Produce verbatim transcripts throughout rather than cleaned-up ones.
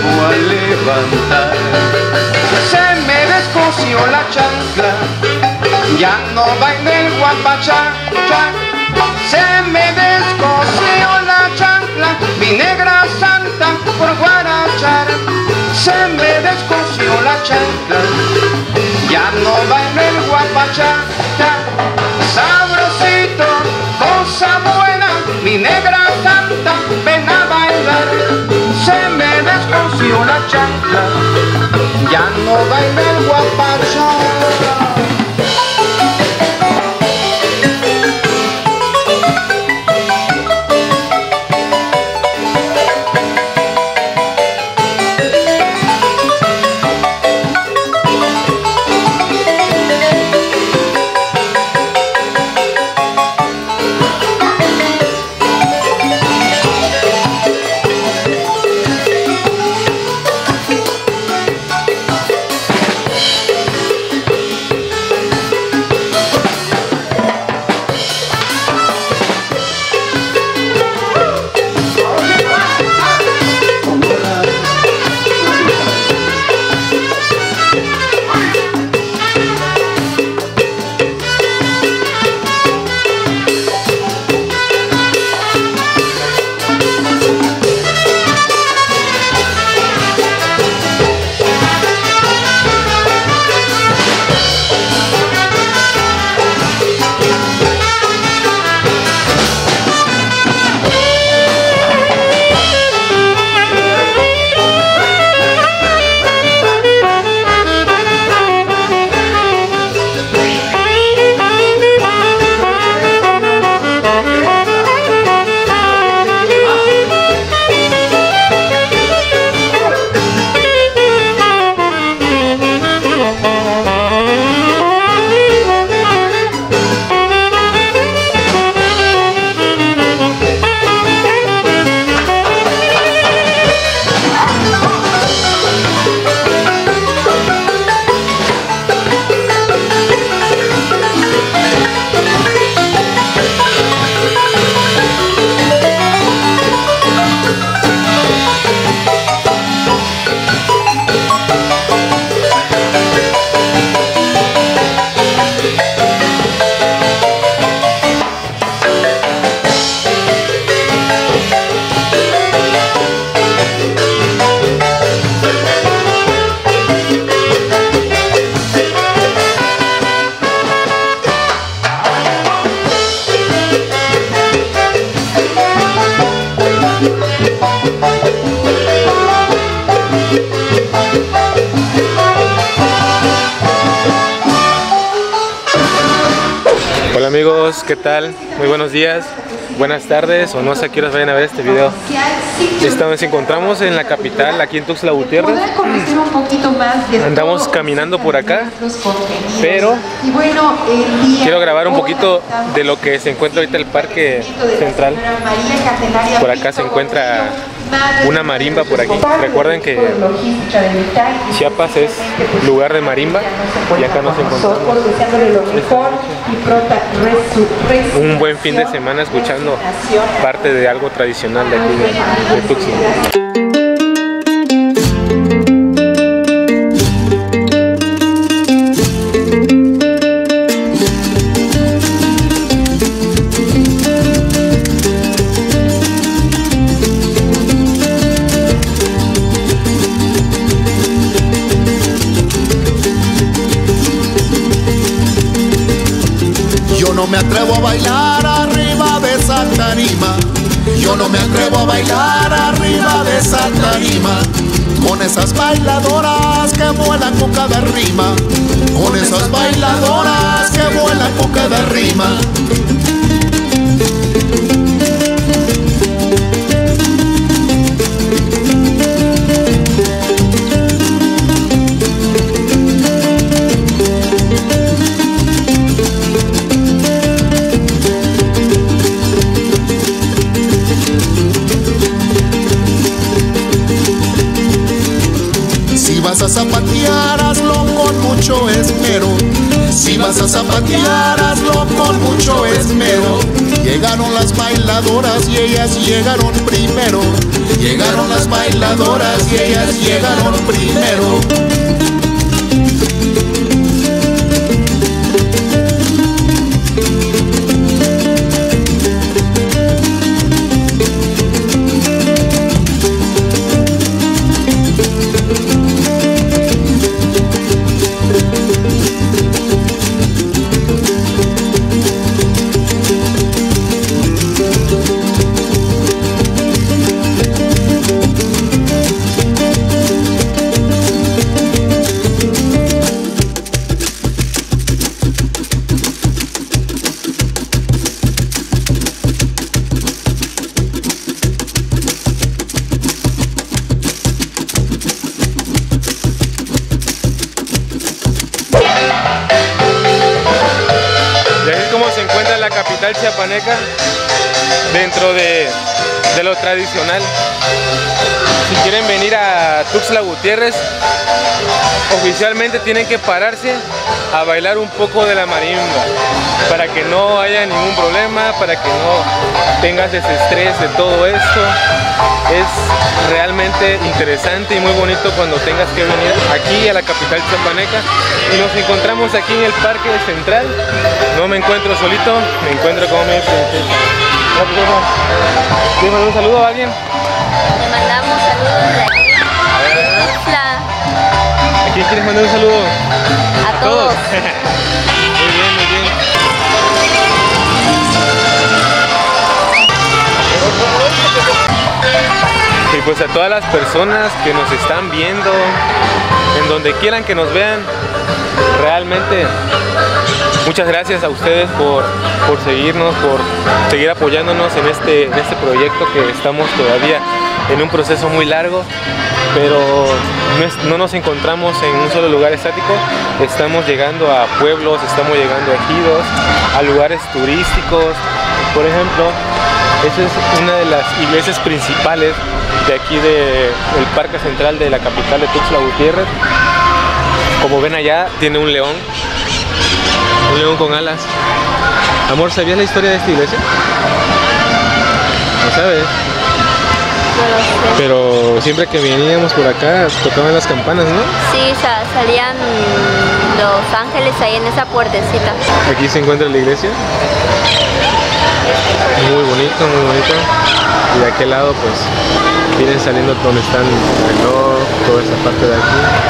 vuelvo a levantar. Se me descosió la chancla, ya no baila el guapachá. Se me descosió la chancla, mi negra santa por guarachar. Se me descosió la chancla, ya no baila el guapachá. Sabrosito, cosa buena, mi negra santa, ven a bailar. Se me descosió la chancla, ya no baila el guapachá. Hola amigos, ¿qué tal? Muy buenos días, buenas tardes, o no sé a qué horas vayan a ver este video. Esta vez nos encontramos en la capital, aquí en Tuxtla Gutiérrez. Andamos caminando por acá, pero quiero grabar un poquito de lo que se encuentra ahorita el Parque Central. Por acá se encuentra una marimba por aquí. Recuerden que Chiapas es lugar de marimba y acá nos encontramos. Un buen fin de semana escuchando parte de algo tradicional de aquí de, de Tuxtla. Yo no me atrevo a bailar arriba de esa tarima. Yo no me atrevo a bailar arriba de esa tarima. Con esas bailadoras que vuelan con cada rima. Con esas bailadoras que vuelan con cada rima. Si vas a zapatear, hazlo con mucho esmero. Si vas a zapatear, hazlo con mucho esmero. Llegaron las bailadoras y ellas llegaron primero. Llegaron las bailadoras y ellas llegaron primero. La capital chiapaneca dentro de, de lo tradicional. Si quieren venir a Tuxtla Gutiérrez, oficialmente tienen que pararse a bailar un poco de la marimba para que no haya ningún problema, para que no tengas ese estrés de todo esto. Es realmente interesante y muy bonito cuando tengas que venir aquí a la capital chiapaneca, y nos encontramos aquí en el Parque Central. No me encuentro solito, me encuentro con mi princesa. ¿Quieres mandar un saludo a alguien? Le mandamos saludos de aquí, de Tuxtla. ¿A quién quieres mandar un saludo? A, ¿A todos. Muy bien, muy bien. Y pues a todas las personas que nos están viendo, en donde quieran que nos vean, realmente muchas gracias a ustedes por, por seguirnos, por seguir apoyándonos en este, en este proyecto, que estamos todavía en un proceso muy largo, pero no, es, no nos encontramos en un solo lugar estático. Estamos llegando a pueblos, estamos llegando a ejidos, a lugares turísticos. Por ejemplo, esa es una de las iglesias principales de aquí del Parque Central de la capital de Tuxtla Gutiérrez. Como ven allá, tiene un león, un león con alas. Amor, ¿sabías la historia de esta iglesia? ¿No sabes? No lo sé. Pero siempre que veníamos por acá tocaban las campanas, ¿no? Sí, sa salían los ángeles ahí en esa puertecita. Aquí se encuentra la iglesia. Muy bonito, muy bonito. Y de aquel lado pues vienen saliendo donde están el reloj, toda esa parte de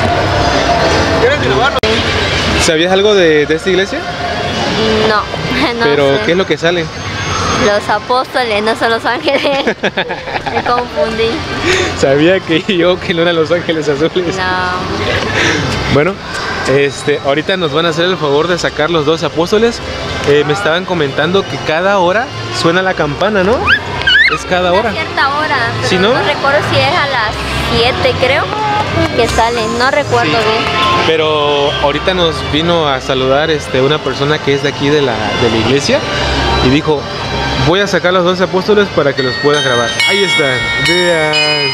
aquí. ¿Sabías algo de, de esta iglesia? No, no Pero sé. ¿qué es lo que sale? Los apóstoles, no son los ángeles. Me confundí. Sabía que yo que no eran los ángeles azules. No. Bueno, este, ahorita nos van a hacer el favor de sacar los dos apóstoles. Eh, me estaban comentando que cada hora suena la campana, ¿no? Es cada hora. A cierta hora, pero ¿Sí, no? no recuerdo si es a las siete, creo, que salen, no recuerdo Sí. bien. Pero ahorita nos vino a saludar este, una persona que es de aquí de la, de la iglesia y dijo: voy a sacar los dos apóstoles para que los puedas grabar. Ahí están, vean.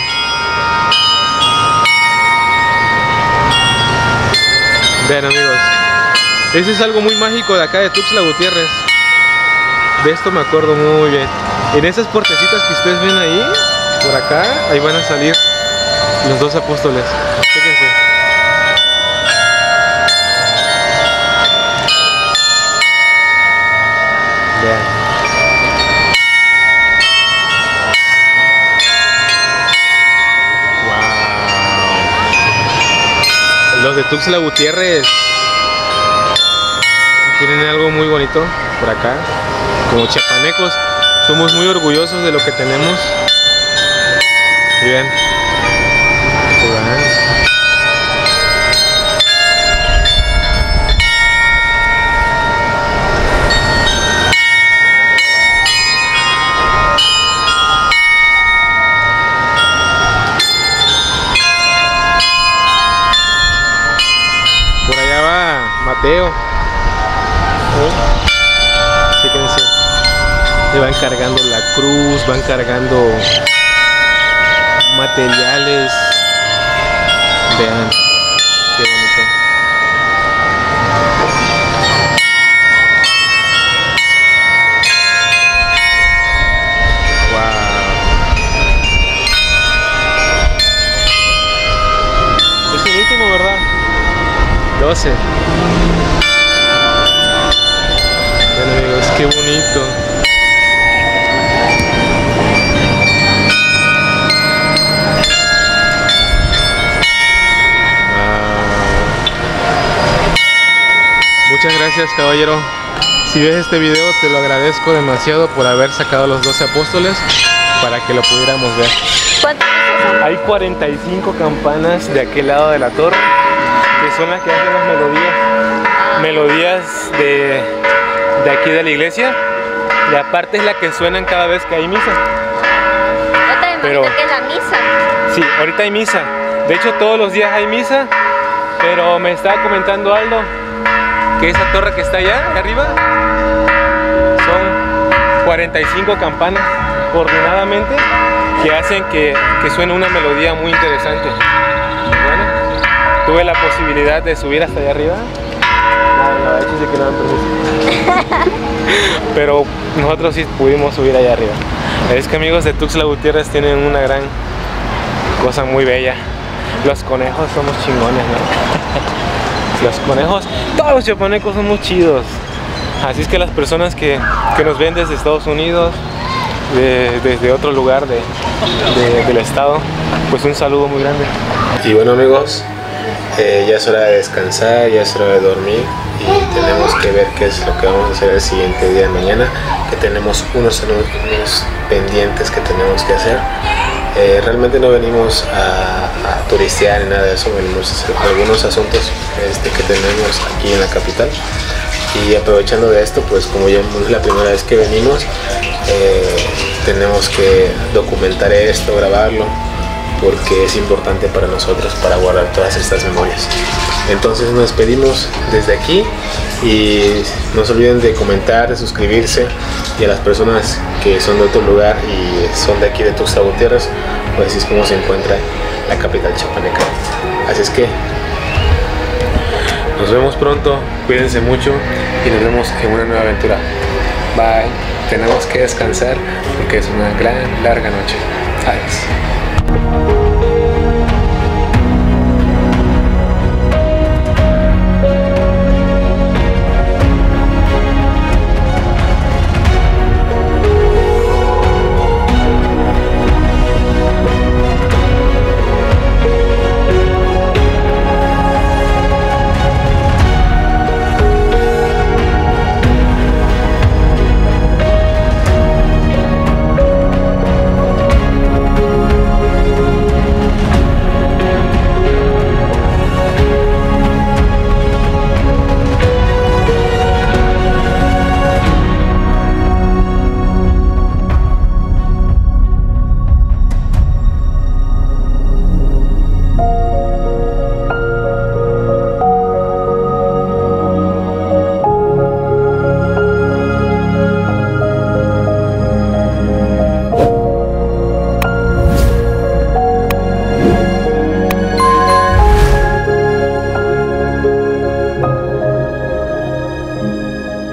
Vean, amigos, eso es algo muy mágico de acá de Tuxtla Gutiérrez. De esto me acuerdo muy bien. En esas puertecitas que ustedes ven ahí, por acá, ahí van a salir los dos apóstoles. Fíjense. Vean. Wow. Los de Tuxtla Gutiérrez tienen algo muy bonito por acá. Como chiapanecos, somos muy orgullosos de lo que tenemos. Bien. Ahí van. Por allá va Mateo. Fíjense. Le van cargando la cruz, van cargando materiales. Vean, qué bonito. Wow. gracias, caballero. Si ves este video, te lo agradezco demasiado por haber sacado los doce apóstoles para que lo pudiéramos ver. Hay cuarenta y cinco campanas de aquel lado de la torre, que son las que hacen las melodías. Melodías de, de aquí de la iglesia. Y aparte es la que suenan cada vez que hay misa. Yo te Pero, imagino que es la misa. Sí, ahorita hay misa. De hecho, todos los días hay misa. Pero me estaba comentando Aldo que esa torre que está allá, arriba, son cuarenta y cinco campanas coordinadamente que hacen que, que suene una melodía muy interesante. Bueno, tuve la posibilidad de subir hasta allá arriba. Nada, no, de hecho sí que no dan permiso. Pero nosotros sí pudimos subir allá arriba. Es que, amigos, de Tuxtla Gutiérrez tienen una gran cosa muy bella. Los conejos somos chingones, ¿no? Los conejos, todos los chapanecos son muy chidos. Así es que las personas que, que nos ven desde Estados Unidos, de, desde otro lugar de, de, del estado, pues un saludo muy grande. Y bueno, amigos, eh, ya es hora de descansar, ya es hora de dormir y tenemos que ver qué es lo que vamos a hacer el siguiente día de mañana, que tenemos unos, unos pendientes que tenemos que hacer. Eh, realmente no venimos a, a turistear ni nada de eso, venimos a hacer algunos asuntos este, que tenemos aquí en la capital. Y aprovechando de esto, pues como ya es la primera vez que venimos, eh, tenemos que documentar esto, grabarlo, porque es importante para nosotros, para guardar todas estas memorias. Entonces nos despedimos desde aquí y no se olviden de comentar, de suscribirse, y a las personas que son de otro lugar y son de aquí de Tuxtla Gutiérrez, pues así es como se encuentra la capital chapaneca. Así es que nos vemos pronto, cuídense mucho y nos vemos en una nueva aventura. Bye, tenemos que descansar porque es una gran, larga noche. Adiós.